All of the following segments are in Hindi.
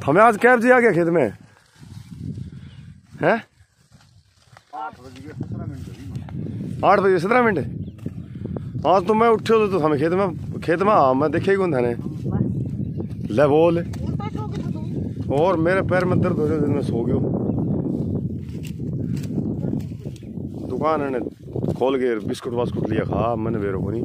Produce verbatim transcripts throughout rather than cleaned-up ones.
हमें आज कैब जी आ गया खेत में है आठ बजे सत्रह मिनट आज तो मैं उठे तो हमें खेत में खेत में हाँ मैं देखे ही कौन थाने ले बोल और मेरे पैर में दर्द हो रहे मैं सो गयो दुकान है खोल के बिस्कुट वास्कुट लिया खा मैंने बेरो को नहीं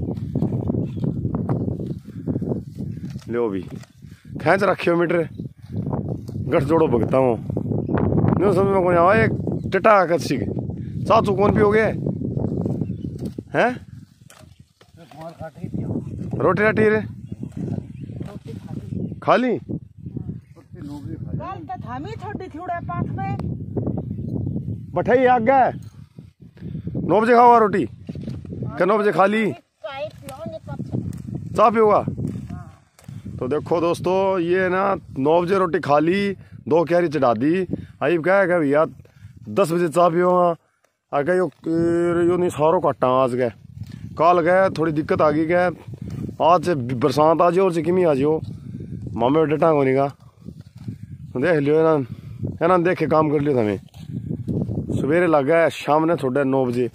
लो भी खींच रखियो मीटर गठ जोड़ो भगता हूँ नहीं समझ में कौन आवा एक टटा कच्ची के चाचू कौन भी हो गए हैं रोटी राटी रे खाली बठाई आग गए नौ बजे खाओ रोटी क्या नौ बजे खा ली चाह पियोगा तो देखो दोस्तों ये ना नौ बजे रोटी खा ली दो क्यारी चढ़ा दी आई क्या है भैया दस बजे चाह पियोगा आगे यो यो नहीं सारो काटा आज गए कल गए थोड़ी दिक्कत आ गई गए आज से बरसात आ जाओ और किमी आ जाओ मामे डटा को नहीं का देख लियो ना है ना देख के काम कर लियो हमें सवेरे लग गए शाम ने थोड़े नौ बजे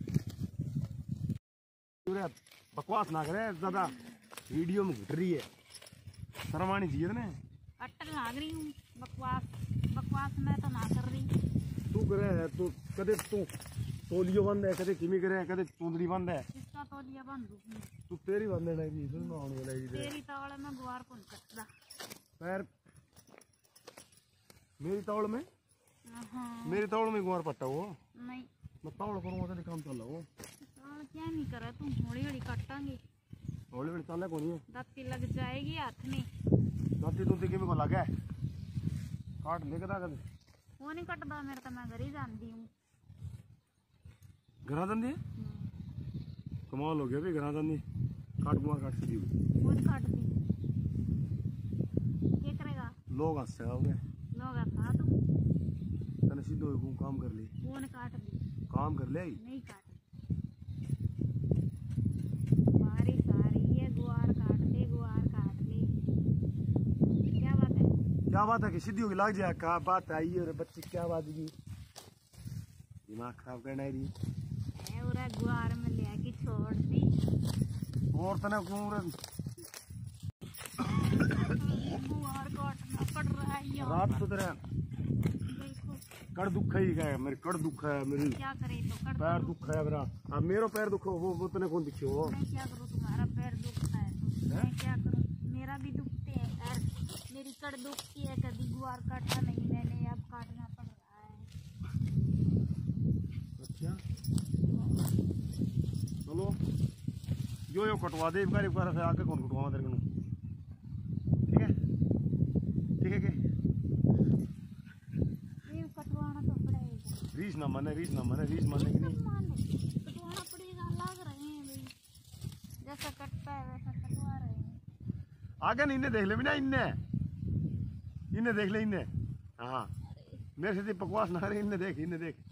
बकवास ना करे ज्यादा वीडियो में घुट रही है शर्म आनी चाहिए ना अट्टल लाग रही हूँ बकवास बकवास मैं तो ना कर रही तू करे है तू कदे तू तोलियो बंद है कदे किमी करे कदे चुंदड़ी बंद है इसका तोलिया बंद तू तेरी बंद है नहीं सुन ना आने वाला है तेरी तावड़ में गुआर कौन कटदा पैर मेरी तावड़ में हां मेरी तावड़ में गुआर पट्टा वो नहीं मैं तावड़ करूंगा तो काम चल रहा वो तावड़ क्या नहीं करे तू हौली हौली काटांगे हौली हौली चल कोनी है दाती लग जाएगी हाथ में दाती तो देखे में को लगा है काट ले कदा कर वो नहीं कटदा मेरे तो मैं घर ही जानती हूं घरा दंदी कमाल हो गया भी घरा दंदी काट गुआर काट दी कौन काट दी क्या करेगा लोग हंस हो गए लोग हंसा तू तने सीधो को काम कर ले कौन काट दी काम कर ले नहीं काट बारिश आ रही है गुआर काट ले गुआर काट ले क्या बात है क्या बात है कि सीधी होगी लग जाए क्या बात आई है बच्चे क्या बात की दिमाग खराब करना है है उरा गुआर में ले के छोड़ दी और तने गुआर गुआर काटना पड़ रहा है यार रात तो तेरे कड़ दुख ही है मेरे कड़ दुख है मेरी क्या करे तो कड़ पैर दुख है मेरा अब मेरा पैर दुखो वो वो तने कौन दिखियो हो मैं क्या करूं तुम्हारा पैर दुखता है तो मैं क्या करूं मेरा भी दुखते है पैर मेरी कड़ दुखती है कभी गुआर काटा नहीं मैंने अब काटना पड़ रहा है अच्छा चलो यो यो कटवा दे इनका रिपेयर से आके कौन कटवावा तेरे को ठीक है ठीक है के ये कटवाना तो पड़ेगा रीस ना माने रीस ना माने रीस माने की नहीं कटवाना पड़ेगा लग रहे हैं भाई जैसा कटता है वैसा कटवा रहे हैं आगे नहीं इन्हें देख ले भी ना इन्हें इन्हें देख ले इन्हें हाँ मेरे से बकवास ना करे इन्हें देख इन्हें देख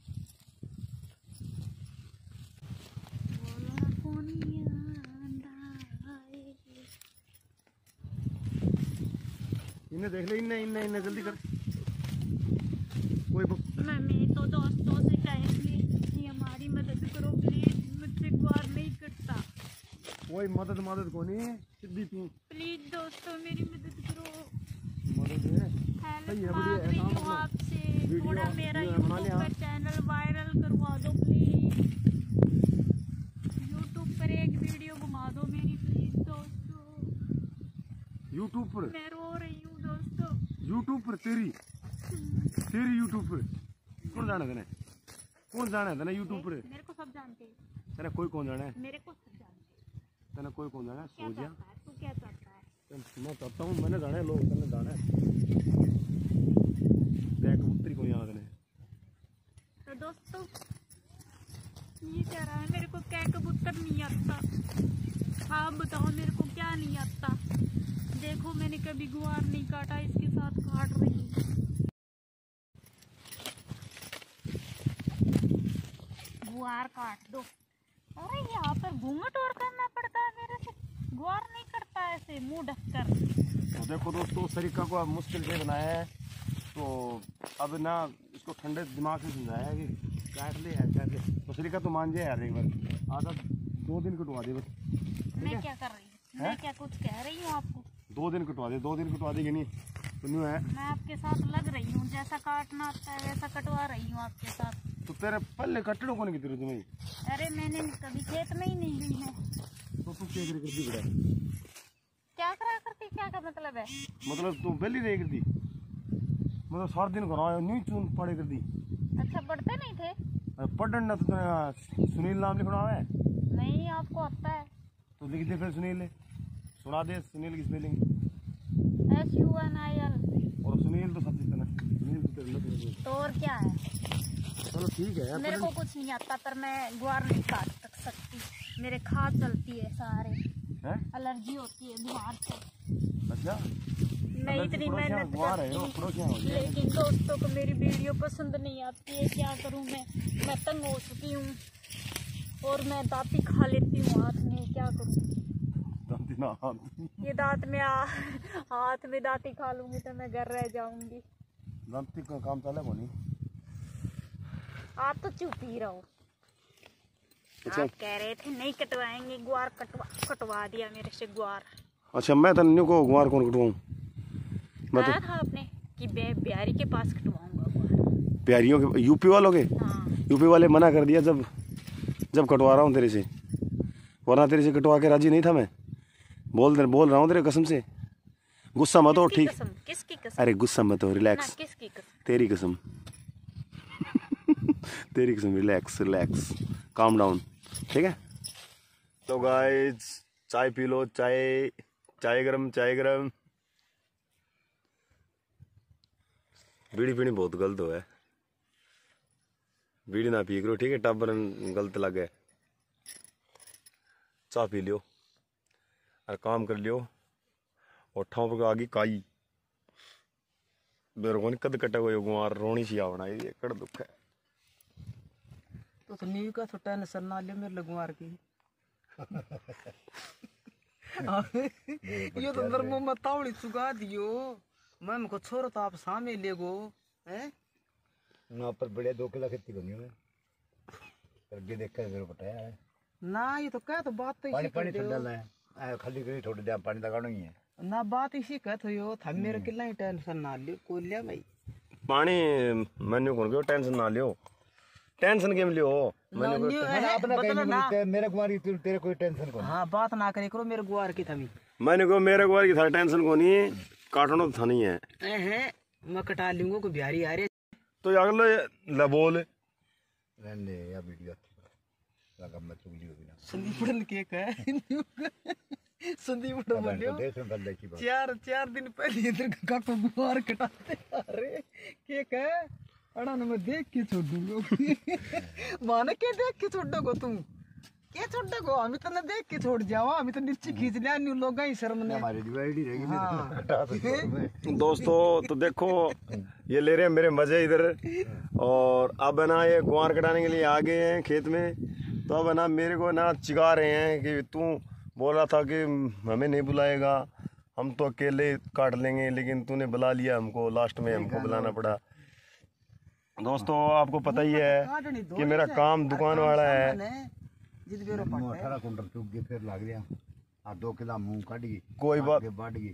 इन्हें देख ले इन्हें इन्हें इन्हें जल्दी कर कोई मैं तो दोस्तों से कहेंगे कि हमारी मदद करो प्लीज मुझसे गुआर नहीं कटता कोई मदद मदद को नहीं सीधी तू प्लीज दोस्तों मेरी मदद करो मदद है हेल्प मांग रही हूँ आपसे थोड़ा मेरा यूट्यूब पर चैनल वायरल करवा दो प्लीज यूट्यूब पर एक वीडियो घुमा दो मेरी प्लीज दोस्तों यूट्यूब पर मैं रो रही हूँ दोस्तों यूट्यूब पर तेरी तेरी यूट्यूब पर कौन जाना है कौन जाना है यूट्यूब पर मेरे को सब जानते हैं तेरा कोई कौन जाना है मेरे को सब जानते हैं तेरा कोई कौन जाना है क्या सो जा चाहता है तू क्या चाहता है मैं चाहता हूँ मैंने जाना है लोग तेने जाना है देख कबूतरी को याद नहीं तो दोस्तों ये कह रहा है मेरे को क्या कबूतर नहीं आता हाँ बताओ मेरे को क्या नहीं आता देखो मैंने कभी गुआर नहीं काटा इसके साथ काट रही गुआर काट दो अरे यहाँ पर घूंघट और करना पड़ता है मेरे से गुआर नहीं करता ऐसे मुंह ढककर तो देखो दोस्तों सरीका को अब मुश्किल से बनाया है, तो अब ना इसको ठंडे दिमाग से समझाया है कि काट ले यार काट ले। तो सरीका तो मान जाए यार एक बार, आधा दो दिन कटवा दे बस। मैं क्या कर रही हूँ, मैं क्या कुछ कह रही हूँ आपको? दो दिन कटवा दे, दो दिन कटवा देगी नहीं तो नहीं है। मैं आपके साथ लग रही हूँ, जैसा काटना आता है वैसा कटवा रही हूँ आपके साथ। तो तेरे पल्ले कटड़ों को नहीं की तुम्हें? अरे मैंने कभी खेत में ही नहीं गई है। तो तू क्या कर दी बेटा? क्या करा करती, क्या का मतलब है? मतलब तू बेली रही करती, मतलब सात दिन करा नहीं चून पड़े कर दी। अच्छा पढ़ते नहीं थे? पढ़ना ना तो सुनील नाम लिखना है? नहीं आपको आता है तो लिख दे फिर सुनील, सुना दे सुनील की spelling. S U N I L. और सुनील तो सब चीज सुनील तो तेरे लग। तो और क्या है? चलो ठीक है। मेरे को कुछ नहीं आता, पर मैं गुआर नहीं काट तक सकती, मेरे खाद चलती है सारे है? एलर्जी होती है गुआर से। अच्छा मैं इतनी मेहनत करती हूँ, लेकिन दोस्तों को मेरी वीडियो पसंद नहीं आती है। क्या करूँ मैं मैं तंग हो चुकी हूँ, और मैं दांती खा लेती हूँ हाथ में। क्या करूँ? ये दांत में आ, हाथ में दांती खा लूंगी तो मैं घर रह जाऊंगी। दांती का काम चला को नहीं। आप तो चुप ही रहो। अच्छा। आप कह रहे थे नहीं कटवाएंगे, गुआर कटवा कटवा दिया मेरे से गुआर। अच्छा मैं तन्ने को गुआर कौन कटवाऊं? कहा था आपने कि बिहारी के पास कटवाऊंगा गुआर। बिहारियों के, यूपी वालों के? हाँ। यूपी वाले मना कर दिया जब जब कटवा रहा हूँ तेरे से, वरना तेरे से कटवा के राजी नहीं था मैं। बोल दे बोल रहा हूँ तेरे कसम से, गुस्सा मत हो ठीक? किसकी कसम? अरे गुस्सा मत हो, रिलैक्स। किसकी कसम? तेरी कसम तेरी कसम, रिलैक्स रिलैक्स, काम डाउन, ठीक है? तो गाइस चाय पी लो, चाय चाय गरम चाय गरम। बीड़ी पीनी बहुत गलत हो है, बीड़ी ना पी करो ठीक है, टाबर गलत लगे। चाय पी लियो और काम कर लियो, और ठाव पर आगे काई मेरे को कद कटा गो गुआर रोनी सी आवना ये कड़ दुख है। तो सुनील का छोटा नसर ना ले मेरे लगवार की। ये तो अंदर मुंह में तावड़ी चुका दियो, मैं हमको छोरो तो आप सामने ले गो हैं ना पर बड़े दो किलो खेती बनी है करके देखा मेरे बताया है ना। ये तो क्या तो बात तो पानी इसी पानी कर ठंडा है खाली करी थोड़ी देर पानी लगाना ही है ना, बात इसी कहत हो यो था मेरे किला ही टेंशन ना लियो को लिया भाई पानी मैंने कौन गयो, टेंशन ना लियो, टेंशन केम लियो मैंने न्यू है अपना बता ना कहीं मेरे कुमारी तेरे कोई टेंशन को हाँ बात ना करे करो मेरे गुआर की थमी। मैंने को मेरे को की था टेंशन को नहीं, काटना तो था नहीं है हैं मैं कटा लूंगा को बिहारी आ रहे तो अगले ले बोल रहने या वीडियो लगा मैं चुगली होगी ना संदीप के कह संदीप बोलियो चार चार दिन पहले इधर का तो गुआर कटाते अरे के कह अड़ा मैं देख के छोड़ दूंगा माने के देख के छोड़ दोगे तुम के छोड़ दोगे हम तो ना देख के छोड़ जाओ हम तो नीचे खींच लिया न्यू लोग ही शर्म ने हमारी डिवाइड ही रहेगी दोस्तों। तो देखो ये ले रहे हैं मेरे मजे इधर, और अब है ना ये गुआर कटाने के लिए आ गए हैं खेत में। तो अब है ना मेरे को ना चिढ़ा रहे हैं कि तू बोल रहा था कि हमें नहीं बुलाएगा, हम तो अकेले काट लेंगे, लेकिन तूने बुला लिया हमको, लास्ट में हमको बुलाना पड़ा। दोस्तों आपको पता ही है कि मेरा काम दुकान वाला है। अठारह कुंटल चुग के फिर लग गया और दो किलो मुंह काट गई कोई बात बढ़ गई।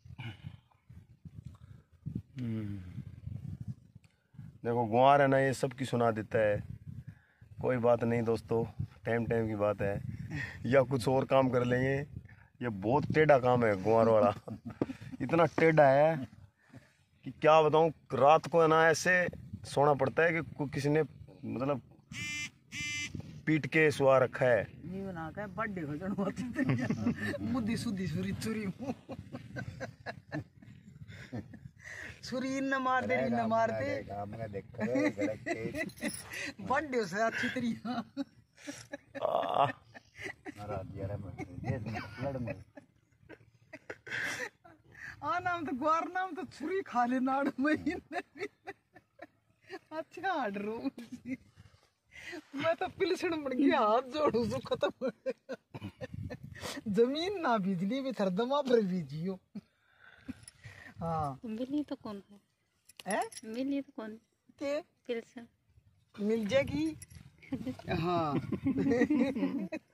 देखो गुआर है ना ये सब की सुना देता है, कोई बात नहीं दोस्तों, टाइम टाइम की बात है, या कुछ और काम कर लेंगे। ये बहुत टेढ़ा काम है गुआर वाला इतना टेढ़ा है कि क्या बताऊं। रात को है ना ऐसे सोना पड़ता है कि किसी ने मतलब पीट के सुआ रखा है। ये ना का बर्थडे हो जण होती मुद्दी सुद्दी सुरी चुरी छुरी न मार दे न मार दे बर्थडे से अच्छी तरीका आ नाम तो गुआर नाम तो छुरी खा ले नाड़ महीने अच्छा रो मैं तो पिलसण पड़ गया हाथ जोड़ू सो खत्म जमीन ना बिजली भी थरदमा पर बीजियो। हाँ मिली तो कौन है? है मिली तो कौन के फिर से मिल जाएगी हाँ